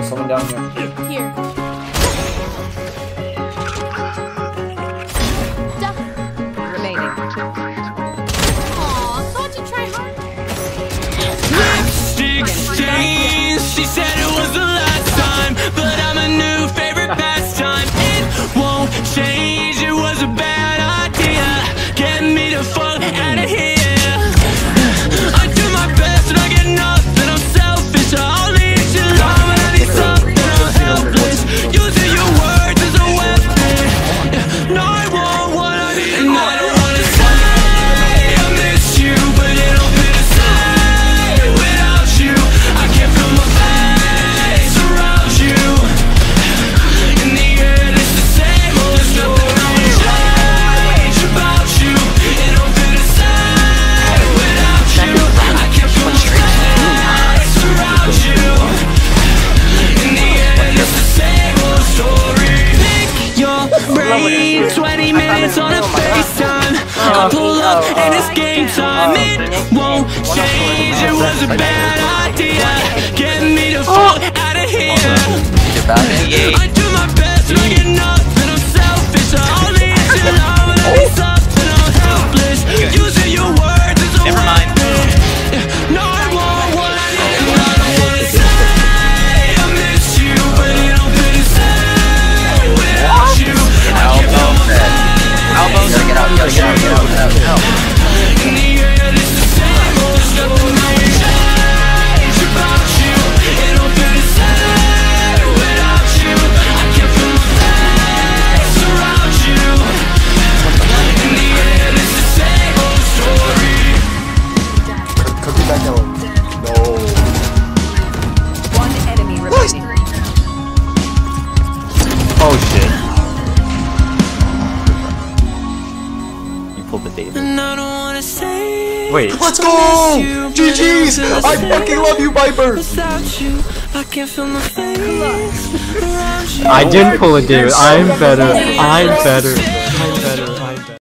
someone down here. Here. Remaining. Aw, thought you try hard. Lipstick stains. She said it was the last time, but I'm a new favorite pastime. It won't change. It was a bad idea. Get me the fuck out of here. I do my best and I get nothing. I'm selfish. I'll leave you alone when I need something. I'm helpless. Using your words as a weapon. No, I want what I need. And I don't wanna say I miss you, but it don't fit to say without you. I can't feel my face around you. In the end, it's the same old story. Nothing change about you. It don't fit to say without you. I can't feel my face around you. In the end, it's the same old story. Pick your brain, 20 minutes on a FaceTime. I pull up and it's game time. It won't change. It was a bad idea. Get me the fuck out of here. I do my best and I get nothing. I'm selfish. I'll leave you alone when I need something. I'm helpless. Using your words as a weapon. No, I want what I need. And I don't wanna say I miss you, but it don't fit to say without you. I can't feel my face. Get out. In the end, it's the same old stuff. Nothing change about you. It don't fit to say without you. I can't feel my face around you. In the end, it's the same old story. Cookie back down. No. One enemy remaining. Oh shit. You pulled the David. And I don't wanna say Wait. Let's go! GG's! I fucking love you, Viper! without you. I can't feel my face around you. I didn't pull a David. I'm better.